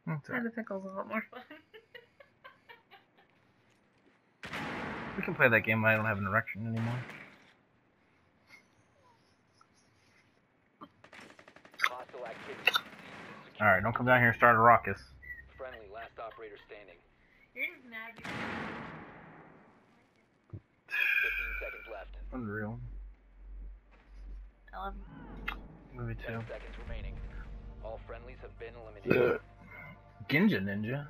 The pickle's a lot more fun. We can play that game when I don't have an erection anymore. Alright, don't come down here and start a ruckus. Friendly, last operator standing. You're just mad because 15 seconds left. Unreal. I love you. Movie 10 2. seconds remaining. All friendlies have been eliminated. Ginja Ninja?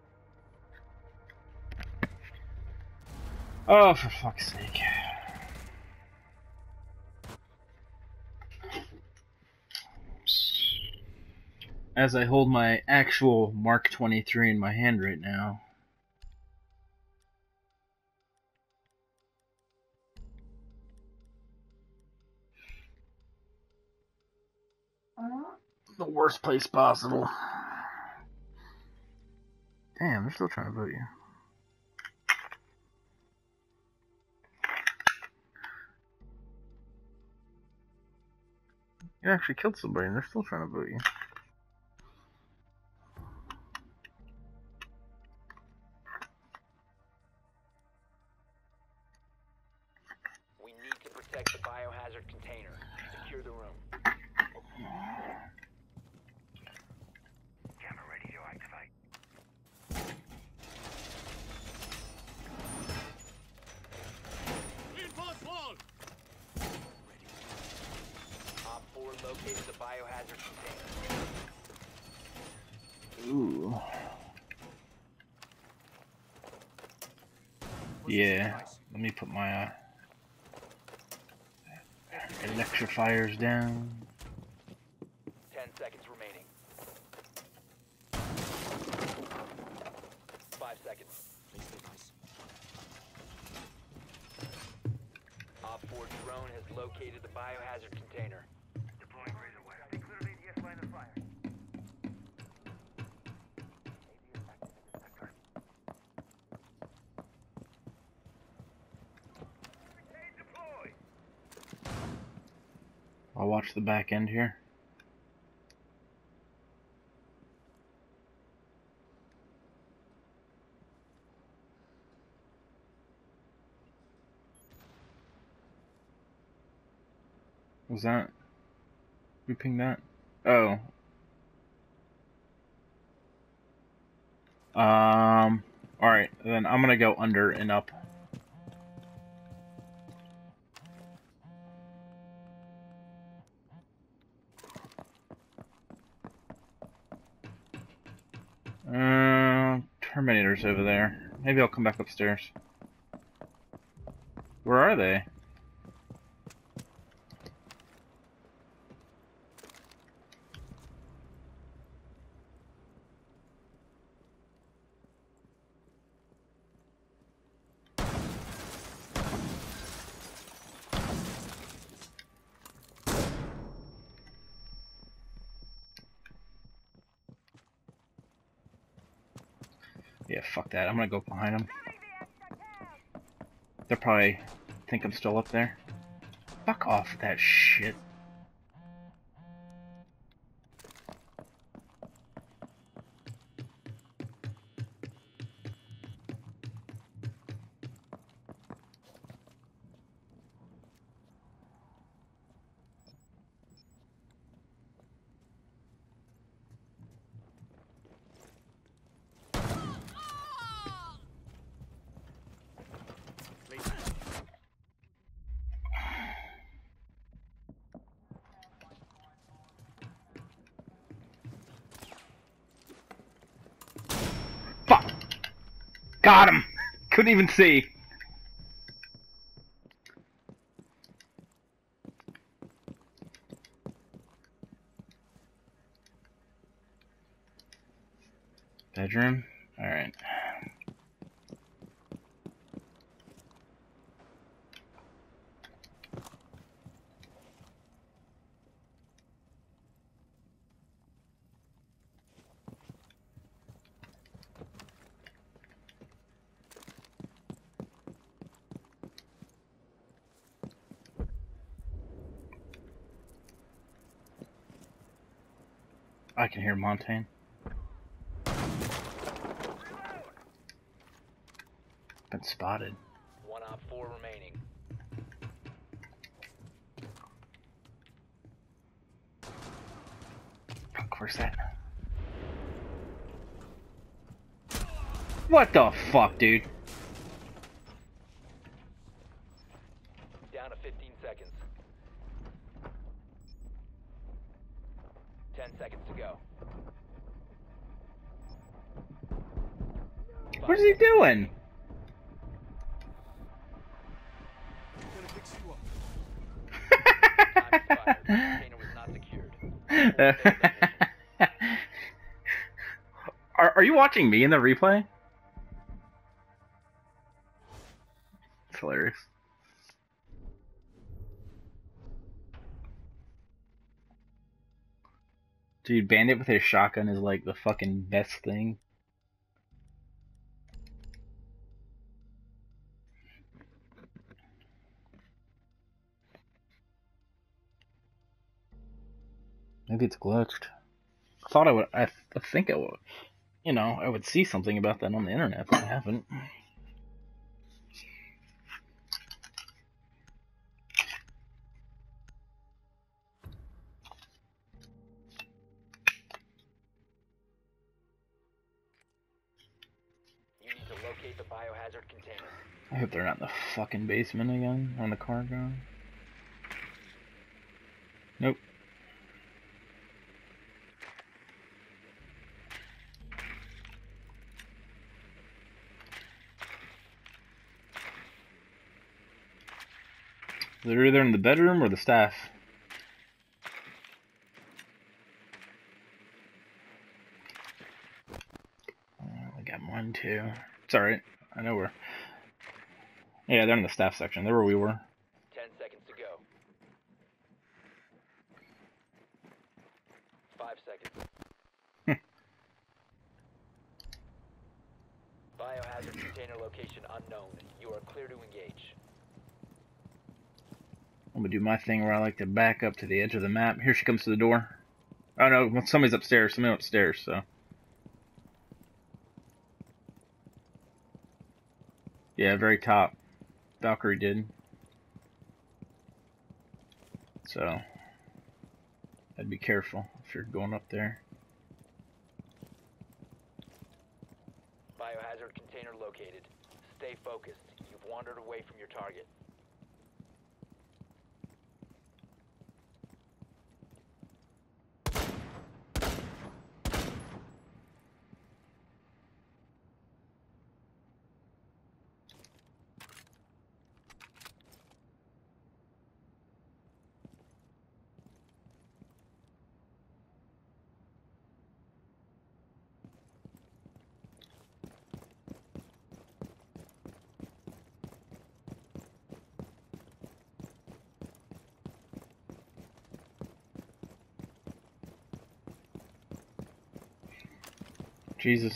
Oh, for fuck's sake. As I hold my actual Mark 23 in my hand right now. The worst place possible. Damn, they're still trying to vote you. You actually killed somebody and they're still trying to vote you. We need to protect the biohazard container. Secure the room. Camera ready to activate. Reinforce wall! Ready. Op 4 located the biohazard container. Ooh. Yeah, let me put my electrifiers down. 10 seconds remaining. 5 seconds. Op 4 drone has located the biohazard container. Deploying razor wire. Stay clear of ADS line of fire. I'll watch the back end here. Was that? Who pinged that? Oh. Alright, then I'm gonna go under and up. Terminator's over there. Maybe I'll come back upstairs. Where are they? Yeah, fuck that. I'm gonna go behind them. They'll probably think I'm still up there. Fuck off with that shit. Fuck! Got him! Couldn't even see. Bedroom? Alright. I can hear Montaigne. been spotted. 1 op 4 remaining. Fuck, where's that? What the fuck, dude? Down to 15 seconds. 10 seconds to go. What is he doing? Time expired. Container was not secured. Are you watching me in the replay? It's hilarious. Dude, Bandit with his shotgun is like the fucking best thing. Maybe it's glitched. I thought I would. I think I would. You know, I would see something about that on the internet, but I haven't. You need to locate the biohazard container. I hope they're not in the fucking basement again, on the cargo. Nope. They're either in the bedroom or the staff. I got one, too. It's alright. I know where. Yeah, they're in the staff section. They're where we were. 10 seconds to go. 5 seconds. Biohazard container location unknown. You are clear to engage. I'm gonna do my thing where I like to back up to the edge of the map. Here she comes to the door. Oh no, somebody's upstairs. Somebody upstairs, so. Yeah, very top. Valkyrie did. So. I'd be careful if you're going up there. Biohazard container located. Stay focused. You've wandered away from your target. Jesus.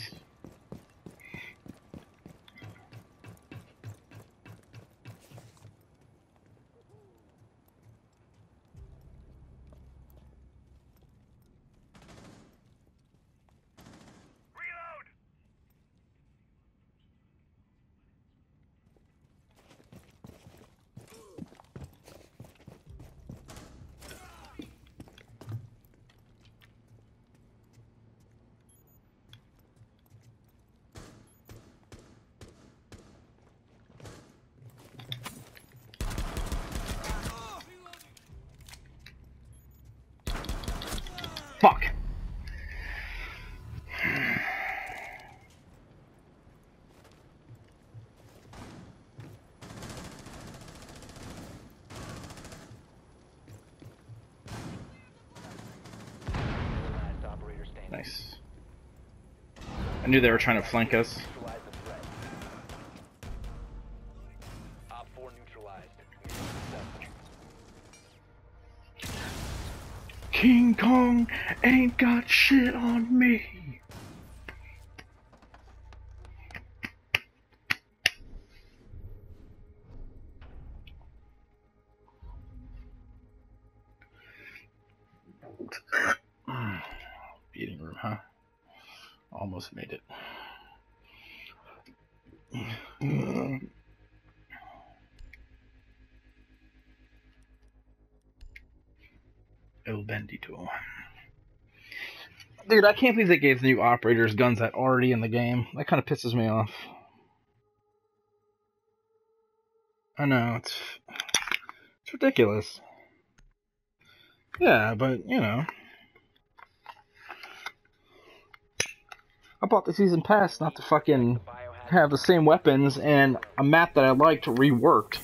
Fuck. Last operator standing. Nice. I knew they were trying to flank us. Neutralize the threat. Op 4 neutralized. Mission successful. King Kong ain't got shit on me. Beating room, huh? Almost made it. El Bandito. Dude, I can't believe they gave the new operators guns that already in the game. That kind of pisses me off. I know, it's ridiculous. Yeah, but, you know. I bought the season pass not to fucking have the same weapons and a map that I liked reworked.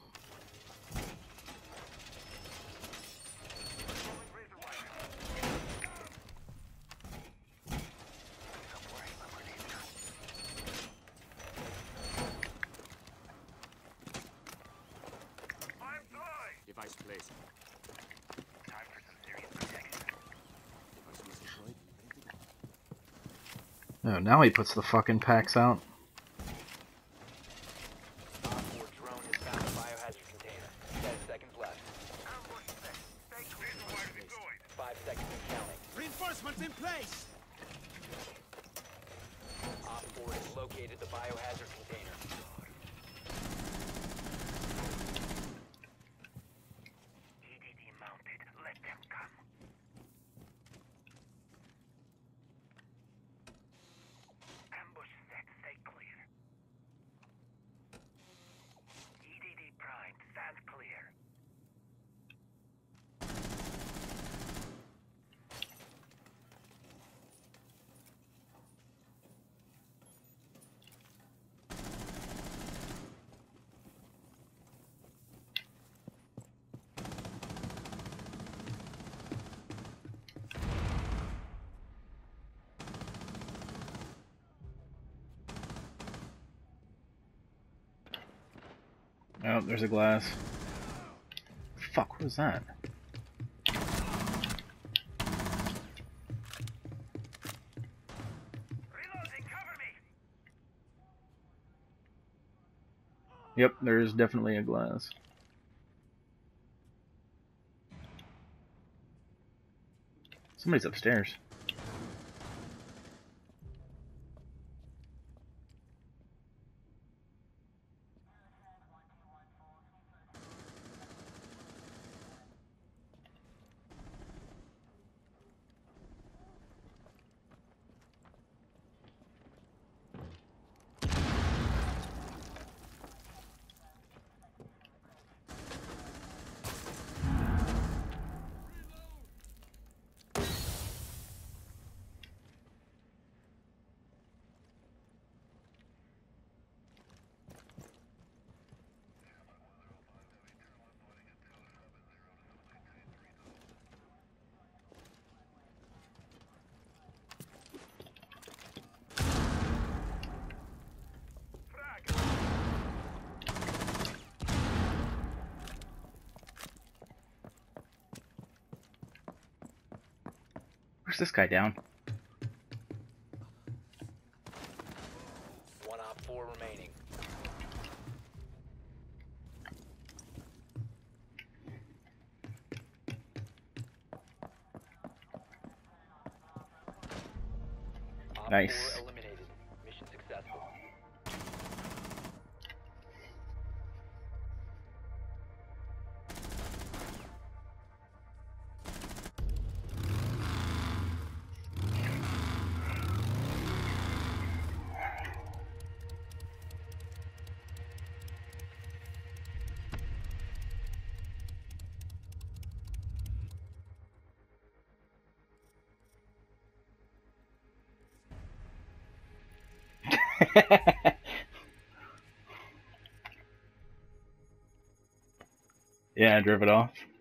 Device placed. Time for some serious protection. Device deployed. Oh, now he puts the fucking packs out. Op 4 drone has found a biohazard container. 10 seconds left. 5 seconds and counting. Reinforcements in place. Op 4 has located the biohazard container. EDD mounted. Let them come. Ambush set. Stay clear. EDD primed. Stand clear. Oh, there's a glass. Fuck, what was that? Reloading. Cover me. Yep, there is definitely a glass. Somebody's upstairs. Where's this guy down? One Op 4 remaining. Op Nice. 4 eliminated. Mission successful. Yeah, I drove it off.